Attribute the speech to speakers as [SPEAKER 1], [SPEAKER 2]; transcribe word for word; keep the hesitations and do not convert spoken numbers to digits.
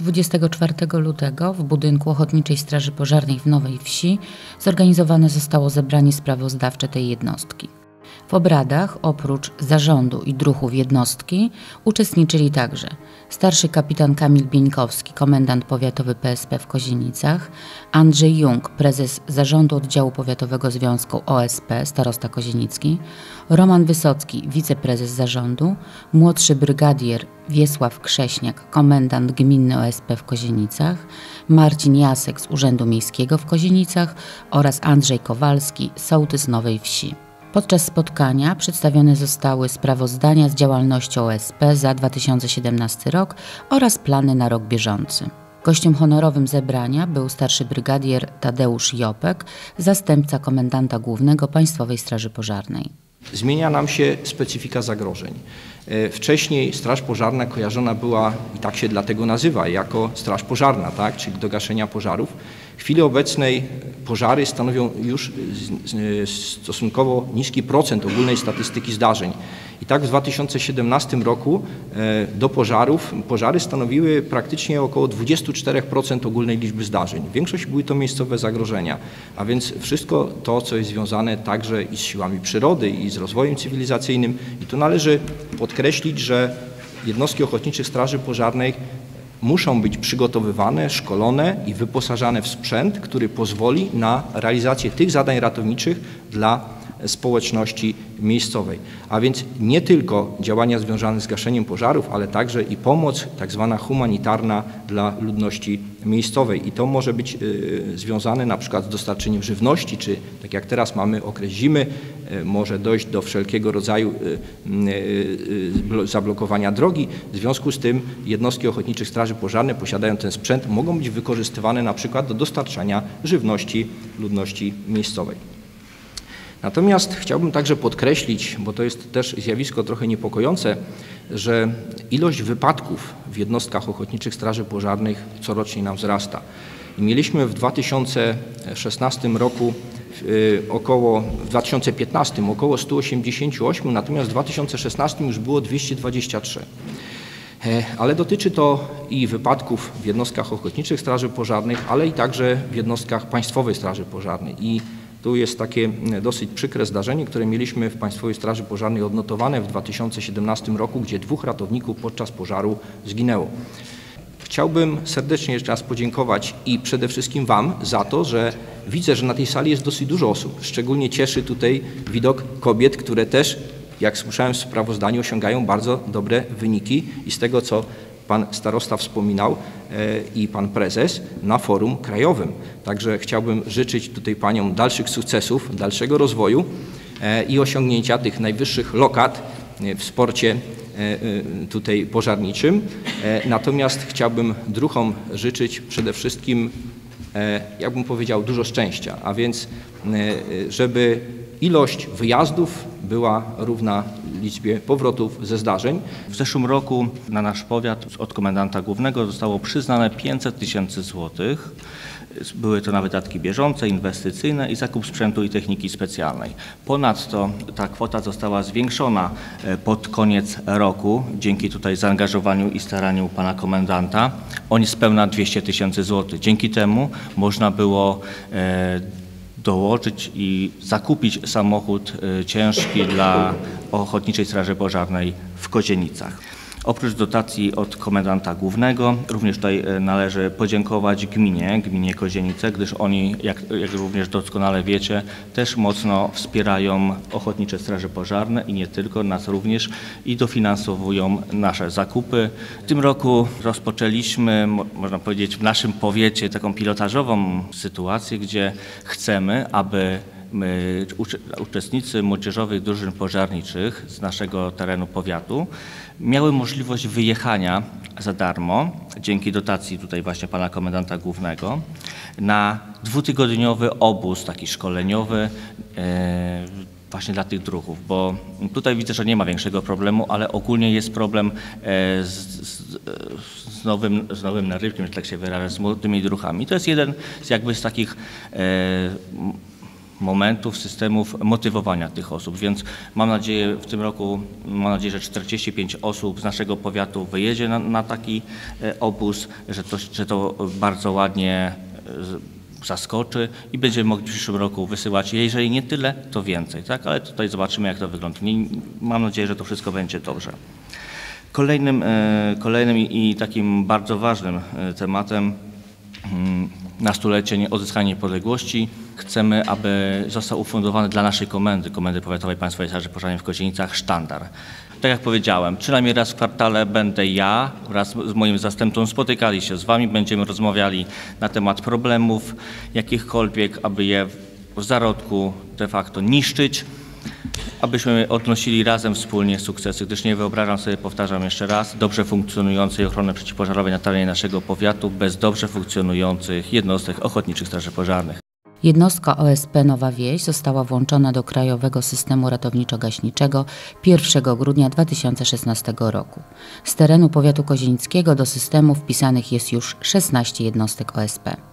[SPEAKER 1] dwudziestego czwartego lutego w budynku Ochotniczej Straży Pożarnej w Nowej Wsi zorganizowane zostało zebranie sprawozdawcze tej jednostki. W obradach oprócz zarządu i druhów jednostki uczestniczyli także starszy kapitan Kamil Bieńkowski, komendant powiatowy P S P w Kozienicach, Andrzej Jung, prezes zarządu oddziału powiatowego Związku O S P, starosta kozienicki, Roman Wysocki, wiceprezes zarządu, młodszy brygadier Wiesław Krześniak, komendant gminny O S P w Kozienicach, Marcin Jasek z Urzędu Miejskiego w Kozienicach oraz Andrzej Kowalski, sołtys Nowej Wsi. Podczas spotkania przedstawione zostały sprawozdania z działalności O S P za dwa tysiące siedemnasty rok oraz plany na rok bieżący. Gościem honorowym zebrania był starszy brygadier Tadeusz Jopek, zastępca komendanta głównego Państwowej Straży Pożarnej.
[SPEAKER 2] Zmienia nam się specyfika zagrożeń. Wcześniej Straż Pożarna kojarzona była, i tak się dlatego nazywa, jako Straż Pożarna, tak, czyli do gaszenia pożarów. W chwili obecnej pożary stanowią już stosunkowo niski procent ogólnej statystyki zdarzeń. I tak w dwa tysiące siedemnastym roku do pożarów, pożary stanowiły praktycznie około dwadzieścia cztery procent ogólnej liczby zdarzeń. Większość były to miejscowe zagrożenia, a więc wszystko to, co jest związane także i z siłami przyrody, i z rozwojem cywilizacyjnym. I tu należy podkreślić, że jednostki Ochotniczych Straży Pożarnej muszą być przygotowywane, szkolone i wyposażane w sprzęt, który pozwoli na realizację tych zadań ratowniczych dla społeczności miejscowej. A więc nie tylko działania związane z gaszeniem pożarów, ale także i pomoc tak zwana humanitarna dla ludności miejscowej. I to może być y, związane na przykład z dostarczeniem żywności, czy tak jak teraz mamy okres zimy, y, może dojść do wszelkiego rodzaju y, y, y, zablokowania drogi. W związku z tym jednostki Ochotniczych Straży Pożarnych, posiadają ten sprzęt, mogą być wykorzystywane na przykład do dostarczania żywności ludności miejscowej. Natomiast chciałbym także podkreślić, bo to jest też zjawisko trochę niepokojące, że ilość wypadków w jednostkach Ochotniczych Straży Pożarnych corocznie nam wzrasta. I mieliśmy w dwa tysiące szesnastym roku około, w dwa tysiące piętnastym około sto osiemdziesiąt osiem, natomiast w dwa tysiące szesnastym już było dwieście dwadzieścia trzy. Ale dotyczy to i wypadków w jednostkach Ochotniczych Straży Pożarnych, ale i także w jednostkach Państwowej Straży Pożarnej. I tu jest takie dosyć przykre zdarzenie, które mieliśmy w Państwowej Straży Pożarnej odnotowane w dwa tysiące siedemnastym roku, gdzie dwóch ratowników podczas pożaru zginęło. Chciałbym serdecznie jeszcze raz podziękować i przede wszystkim Wam za to, że widzę, że na tej sali jest dosyć dużo osób. Szczególnie cieszy tutaj widok kobiet, które też, jak słyszałem w sprawozdaniu, osiągają bardzo dobre wyniki i z tego, co Pan starosta wspominał i Pan prezes na forum krajowym. Także chciałbym życzyć tutaj Paniom dalszych sukcesów, dalszego rozwoju i osiągnięcia tych najwyższych lokat w sporcie tutaj pożarniczym. Natomiast chciałbym druhom życzyć przede wszystkim, jakbym powiedział, dużo szczęścia, a więc żeby ilość wyjazdów była równa liczbie powrotów ze zdarzeń.
[SPEAKER 3] W zeszłym roku na nasz powiat od komendanta głównego zostało przyznane pięćset tysięcy złotych. Były to na wydatki bieżące, inwestycyjne i zakup sprzętu i techniki specjalnej. Ponadto ta kwota została zwiększona pod koniec roku dzięki tutaj zaangażowaniu i staraniu pana komendanta o niespełna dwieście tysięcy złotych. Dzięki temu można było e, dołożyć i zakupić samochód ciężki dla Ochotniczej Straży Pożarnej w Kozienicach. Oprócz dotacji od komendanta głównego, również tutaj należy podziękować gminie, gminie Kozienice, gdyż oni, jak, jak również doskonale wiecie, też mocno wspierają Ochotnicze Straże Pożarne i nie tylko, nas również i dofinansowują nasze zakupy. W tym roku rozpoczęliśmy, można powiedzieć, w naszym powiecie taką pilotażową sytuację, gdzie chcemy, aby My, uczestnicy młodzieżowych drużyn pożarniczych z naszego terenu powiatu miały możliwość wyjechania za darmo, dzięki dotacji tutaj właśnie pana komendanta głównego, na dwutygodniowy obóz taki szkoleniowy e, właśnie dla tych druhów, bo tutaj widzę, że nie ma większego problemu, ale ogólnie jest problem e, z, z, z, nowym, z nowym narywkiem, że tak się wyrażę, z młodymi druhami. To jest jeden z jakby z takich e, momentów, systemów motywowania tych osób, więc mam nadzieję w tym roku, mam nadzieję, że czterdzieści pięć osób z naszego powiatu wyjedzie na, na taki obóz, że to, że to bardzo ładnie zaskoczy i będziemy mogli w przyszłym roku wysyłać, jeżeli nie tyle, to więcej, tak? Ale tutaj zobaczymy, jak to wygląda. Mam nadzieję, że to wszystko będzie dobrze. Kolejnym, kolejnym i takim bardzo ważnym tematem na stulecie odzyskania niepodległości chcemy, aby został ufundowany dla naszej komendy, Komendy Powiatowej Państwowej Straży Pożarnej w Kozienicach, sztandar. Tak jak powiedziałem, przynajmniej raz w kwartale będę ja wraz z moim zastępcą spotykali się z Wami, będziemy rozmawiali na temat problemów jakichkolwiek, aby je w zarodku de facto niszczyć, abyśmy odnosili razem wspólnie sukcesy, gdyż nie wyobrażam sobie, powtarzam jeszcze raz, dobrze funkcjonującej ochrony przeciwpożarowej na terenie naszego powiatu bez dobrze funkcjonujących jednostek ochotniczych straży pożarnych.
[SPEAKER 1] Jednostka O S P Nowa Wieś została włączona do Krajowego Systemu Ratowniczo-Gaśniczego pierwszego grudnia dwa tysiące szesnastego roku. Z terenu powiatu kozienickiego do systemu wpisanych jest już szesnaście jednostek O S P.